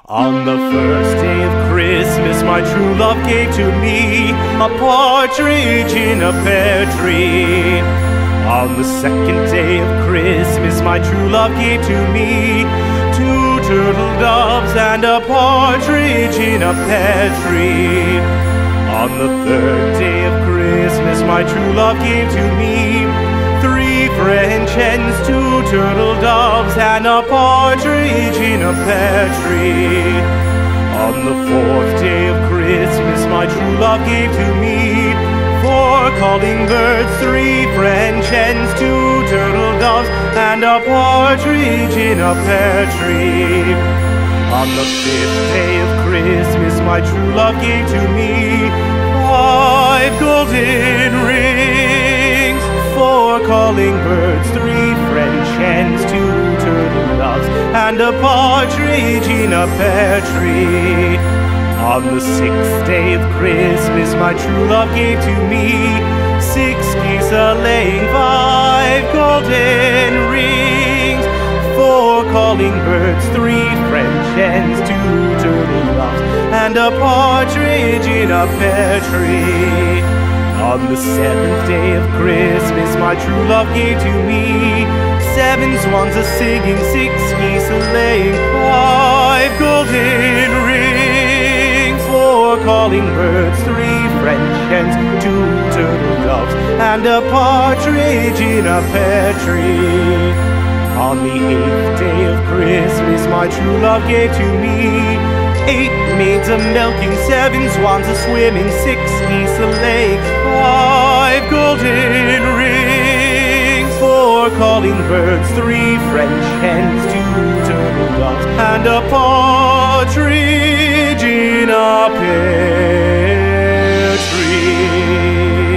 On the first day of Christmas, my true love gave to me a partridge in a pear tree. On the second day of Christmas, my true love gave to me two turtle doves and a partridge in a pear tree. On the third day of Christmas, my true love gave to me three French hens, two turtle doves, and a partridge in a pear tree. On the fourth day of Christmas, my true love gave to me four calling birds, three French hens, two turtle doves, and a partridge in a pear tree. On the fifth day of Christmas, my true love gave to me five golden rings, four calling birds, three French hens, two turtle doves, and a partridge in a pear tree. On the sixth day of Christmas, my true love gave to me six geese a-laying, five golden rings, four calling birds, three French hens, two turtle doves, and a partridge in a pear tree. On the seventh day of Christmas, my true love gave to me seven swans a-singing, six geese a-laying, five golden rings, four calling birds, three French hens, two turtle doves, and a partridge in a pear tree. On the eighth day of Christmas, my true love gave to me eight maids a-milking, seven swans a-swimming, six geese a-laying, five golden rings, four calling birds, three French hens, two turtle doves, and a partridge in a pear tree.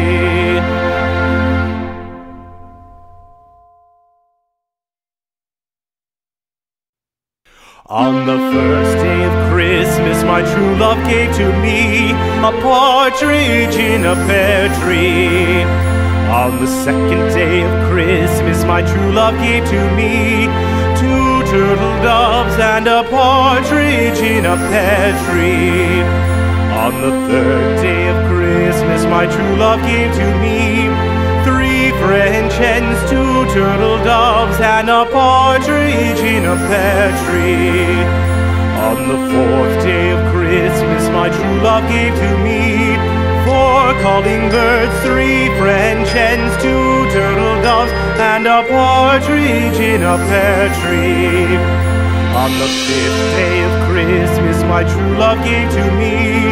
On the first day of Christmas, my true love gave to me a partridge in a pear tree. On the second day of Christmas, my true love gave to me two turtle doves and a partridge in a pear tree. On the third day of Christmas, my true love gave to me three French hens, two turtle doves, and a partridge in a pear tree. On the fourth day of Christmas, my true love gave to me four calling birds, three French hens, two turtle doves, and a partridge in a pear tree. On the fifth day of Christmas, my true love gave to me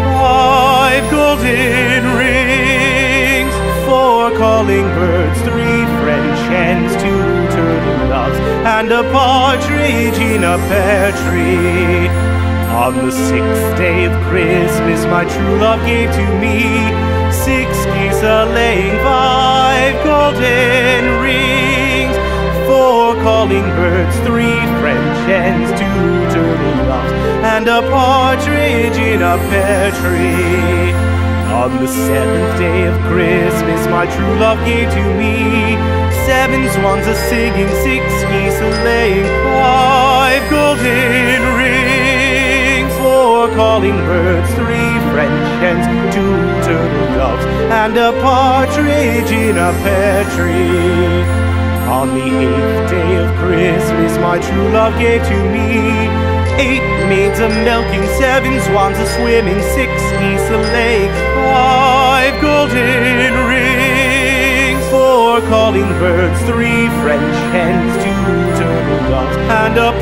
five golden rings, four calling birds, three French hens, two turtle doves, and a partridge in a pear tree. On the sixth day of Christmas, my true love gave to me six geese a-laying, five golden rings, four calling birds, three French hens, two turtle doves, and a partridge in a pear tree. On the seventh day of Christmas, my true love gave to me seven swans a-singing, six geese a-laying, five golden rings, four calling birds, three French hens, two turtle doves, and a partridge in a pear tree. On the eighth day of Christmas, my true love gave to me eight maids a-milking, seven swans a-swimming, six geese a-laying, five golden rings, four calling birds, three French hens, two turtle doves, and a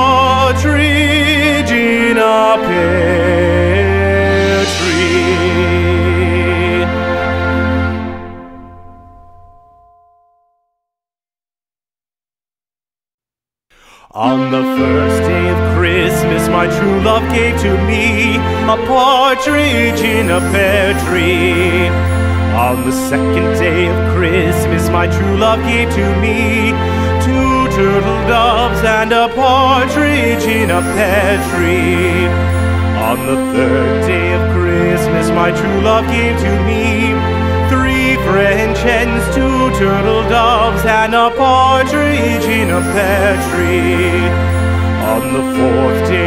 partridge in a pear tree. On the first day of Christmas, my true love gave to me a partridge in a pear tree. On the second day of Christmas, my true love gave to me two turtle doves and a partridge in a pear tree. On the third day of Christmas, my true love gave to me three French hens, two turtle doves, and a partridge in a pear tree. On the fourth day of Christmas,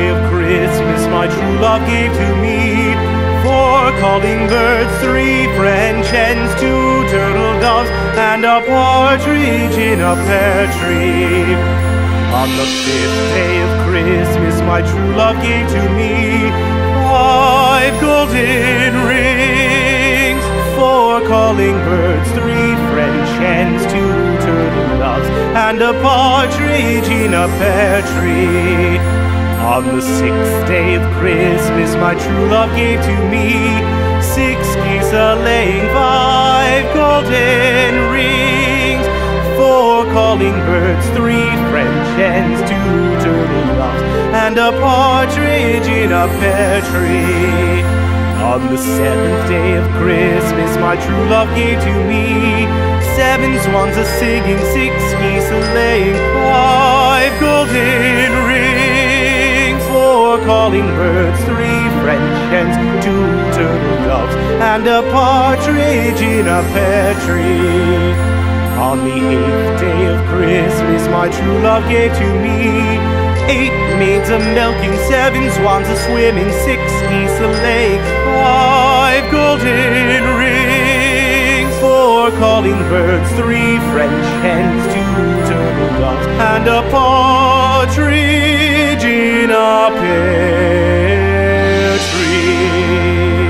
Christmas my true love gave to me. 4 calling birds, 3 French hens, 2 turtle doves, and a partridge in a pear tree. On the 5th day of Christmas my true love gave to me 5 golden rings, 4 calling birds, 3 French hens, 2 turtle doves, and a partridge in a pear tree. On the 6th day of Christmas my true love gave to me 6 geese a-laying, 5 golden rings, 4 calling birds, 3 French hens, 2 turtle doves, and a partridge in a pear tree. On the 7th day of Christmas my true love gave to me 7 swans a-singing, 6 geese a-laying, 5 golden rings, 4 calling birds, 3 French hens, 2 turtle doves, and a partridge in a pear tree. On the 8th day of Christmas my true love gave to me 8 maids a-milking, 7 swans a-swimming, 6 geese a-laying, 5 golden rings, 4 calling birds, 3 French hens, 2 turtle doves, and a partridge in a pear tree.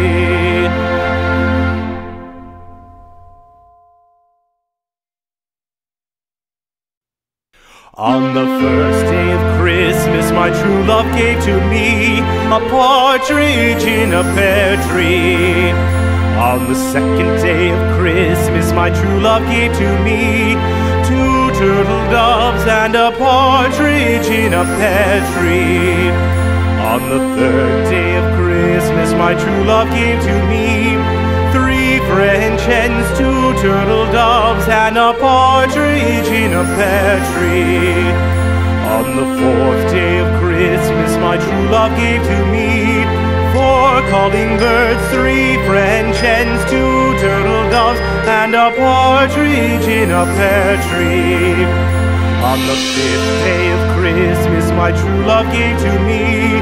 On the 1st day of Christmas my true love gave to me a partridge in a pear tree. On the 2nd day of Christmas my true love gave to me 2 turtle doves and a partridge in a pear tree. On the 3rd day of Christmas my true love gave to me 3 French hens, 2 turtle doves, and a partridge in a pear tree. On the 4th day of Christmas my true love gave to me 4 calling birds, 3 French hens, 2 turtle doves, and a partridge in a pear tree. On the 5th day of Christmas my true love gave to me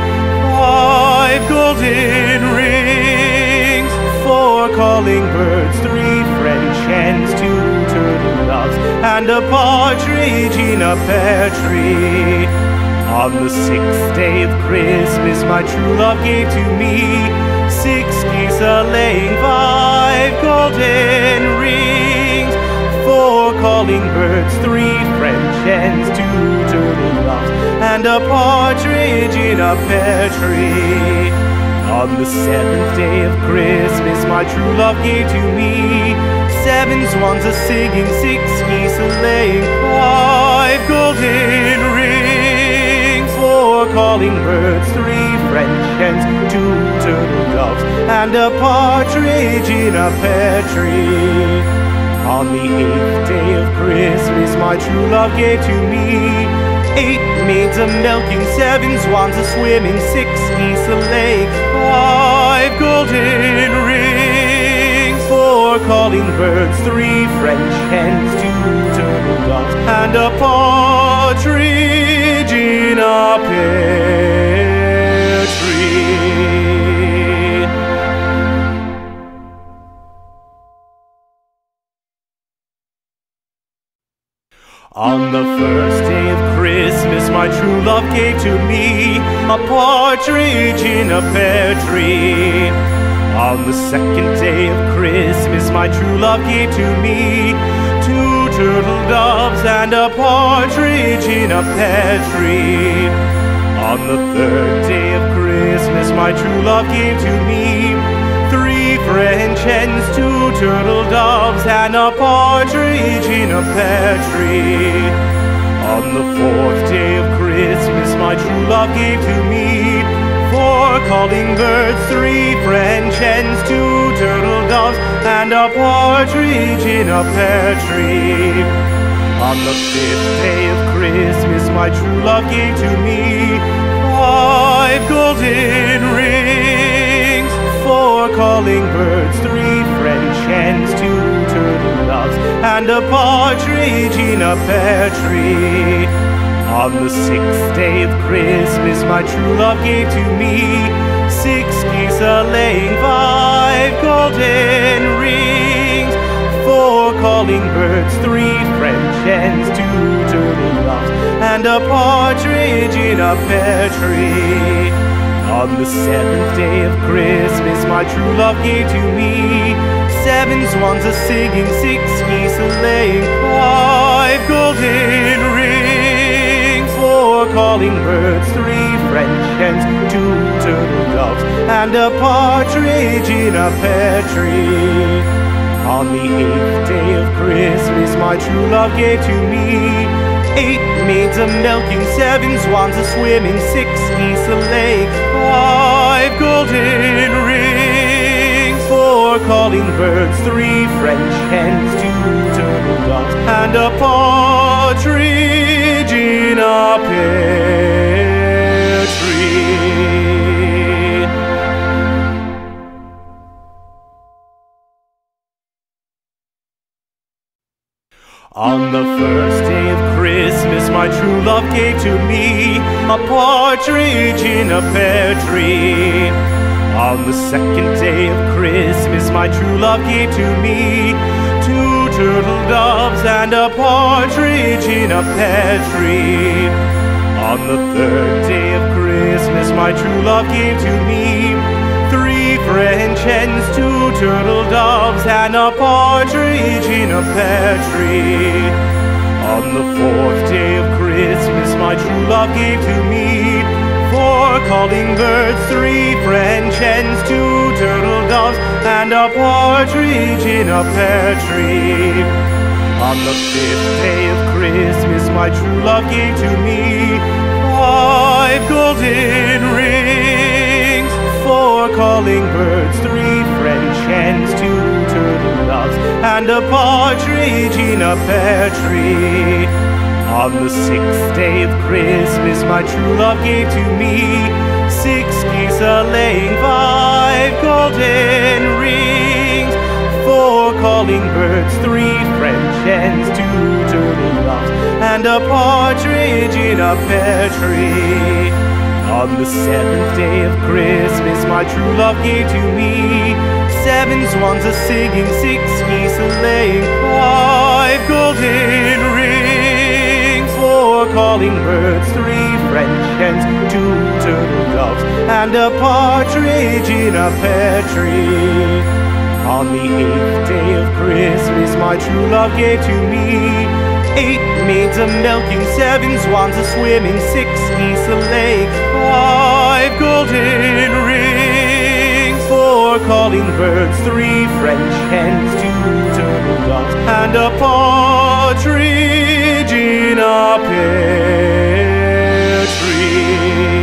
5 golden rings, 4 calling birds, 3 French hens, 2 turtle doves, and a partridge in a pear tree. On the 6th day of Christmas my true love gave to me 6 geese a-laying, 5 golden rings, 4 calling birds, 3 French hens, 2 turtle doves, and a partridge in a pear tree. On the 7th day of Christmas my true love gave to me 7 swans a-singing, 6 geese a-laying, 5 golden rings, 4 calling birds, 3 French hens, 2 turtle doves, and a partridge in a pear tree. On the 8th day of Christmas my true love gave to me 8 maids a-milking, 7 swans a-swimming, 6 geese a-laying, 5 golden rings, 4 calling birds, 3 French hens, 2 turtle doves, and a partridge in a pear tree. On the 1st day of Christmas my true love gave to me a partridge in a pear tree. On the 2nd day of Christmas my true love gave to me 2 turtle doves and a partridge in a pear tree. On the 3rd day of Christmas my true love gave to me 3 French hens, 2 turtle doves, and a partridge in a pear tree. On the 4th day of Christmas my true love gave to me 4 calling birds, 3 French hens, 2 turtle doves, and a partridge in a pear tree. On the 5th day of Christmas my true love gave to me 5 golden rings, 4 calling birds, 3 French hens, 2 turtle doves, and a partridge in a pear tree. On the 6th day of Christmas my true love gave to me 6 geese a-laying, 5 golden rings, 4 calling birds, 3 French hens, 2 turtle doves, and a partridge in a pear tree. On the 7th day of Christmas my true love gave to me 7 swans a-singing, 6 geese a-laying, 5 golden rings, 4 calling birds, 3 French hens, 2 turtle doves, and a partridge in a pear tree. On the 8th day of Christmas my true love gave to me 8 maids a-milking, 7 swans a-swimming, 6 geese a-laying, 5 golden rings, 4 calling birds, 3 French hens, 2 turtle doves, and a partridge in a pear tree. On the 1st day of Christmas my true love gave to me a partridge in a pear tree. On the 2nd day of Christmas my true love gave to me 2 turtle doves and a partridge in a pear tree. On the 3rd day of Christmas my true love gave to me 3 French hens, 2 turtle doves, and a partridge in a pear tree. On the 4th day of Christmas my true love gave to me 4 calling birds, 3 French hens, 2 turtle doves, and a partridge in a pear tree. On the 5th day of Christmas my true love gave to me 5 golden rings, 4 calling birds, 3 French hens, 2 turtle doves, and a partridge in a pear tree. On the 6th day of Christmas my true love gave to me 6 geese a-laying, 5 golden rings, 4 calling birds, 3 French hens, 2 turtle doves, and a partridge in a pear tree. On the 7th day of Christmas my true love gave to me 7 swans a-singing, 6 geese a-laying, 5 golden rings, 4 calling birds, 3 French hens, 2 turtle doves, and a partridge in a pear tree. On the 8th day of Christmas my true love gave to me 8 maids a-milking, 7 swans a-swimming, 6 geese a-laying, 5 golden rings, 4 calling birds, 3 French hens, 2 turtle doves, and a partridge in a pear tree.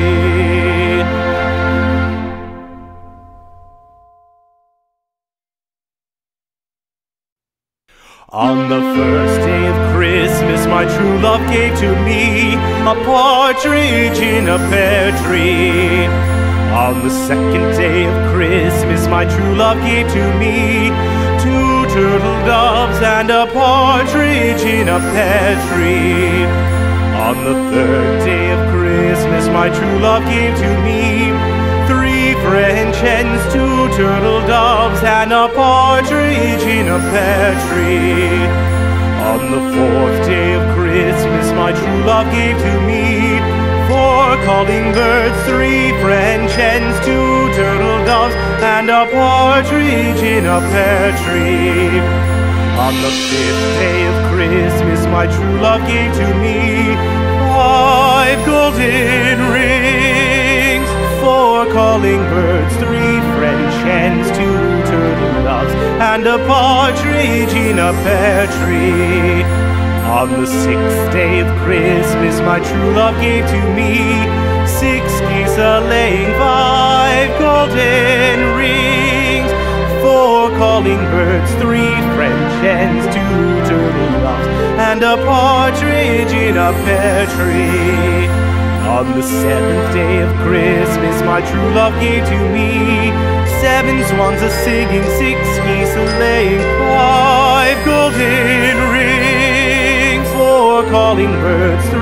On the 1st day of Christmas my true love gave to me a partridge in a pear tree. On the 2nd day of Christmas my true love gave to me 2 turtle doves and a partridge in a pear tree. On the 3rd day of Christmas my true love gave to me 3 French hens, 2 turtle doves, and a partridge in a pear tree. On the 4th day of Christmas my true love gave to me 4 calling birds, 3 French hens, 2 turtle doves, and a partridge in a pear tree. On the 5th day of Christmas my true love gave to me 5 golden rings, 4 calling birds, 3 French hens, 2 turtle doves, and a partridge in a pear tree. On the 6th day of Christmas my true love gave to me 6 geese a-laying, 5 golden rings, 4 calling birds, 3 French hens, 2 turtle doves, and a partridge in a pear tree. On the 7th day of Christmas my true love gave to me 7 swans a-singing, 6 geese a-laying, 5 golden rings, 4 calling birds, 3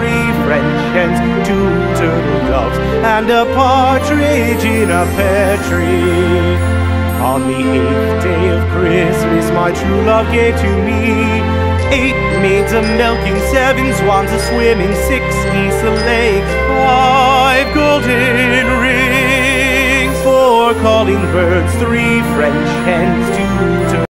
French hens, 2 turtle doves, and a partridge in a pear tree. On the 8th day of Christmas my true love gave to me 8 maids a-milking, 7 swans a-swimming, 6 geese a-laying, 5 golden rings, 4 calling birds, 3 French hens, 2